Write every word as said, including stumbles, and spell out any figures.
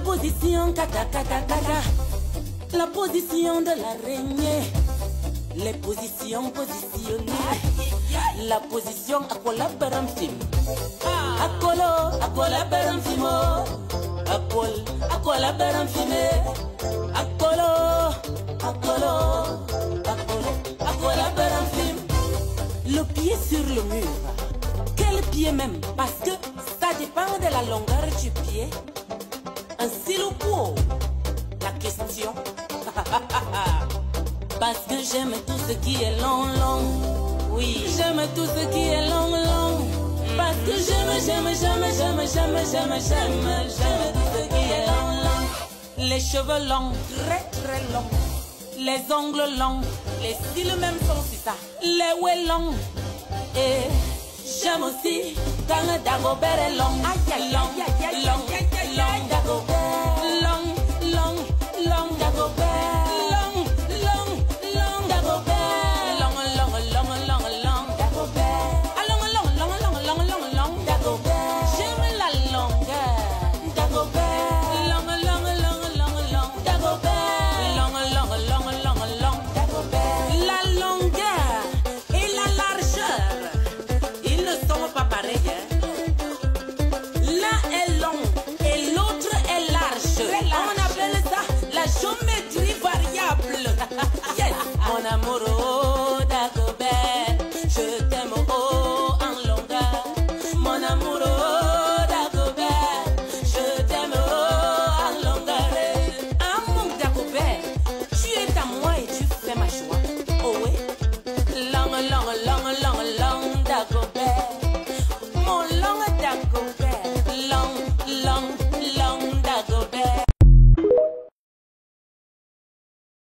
position kata kata kata. La position de l'araignée. Les positions positionnées. La position à quoi la baram film. À colo, à quoi la baram film. À col, à quoi la baram film. À colo, à colo, à colo, à quoi la baram film. Le pied sur le mur. Quel pied même? Parce que ça dépend de la longueur du pied. Un silopo. La question. Parce que j'aime tout ce qui est long, long. Oui, j'aime tout ce qui est long, long. Parce que j'aime, j'aime, j'aime, j'aime, j'aime, j'aime, j'aime, j'aime tout ce qui est long, long. Les cheveux longs, très très longs. Les ongles longs, les cils même sont si ça. Les ouets longs. Et j'aime aussi quand le dagobert est long. Aïe, aïe, aïe, aïe, long.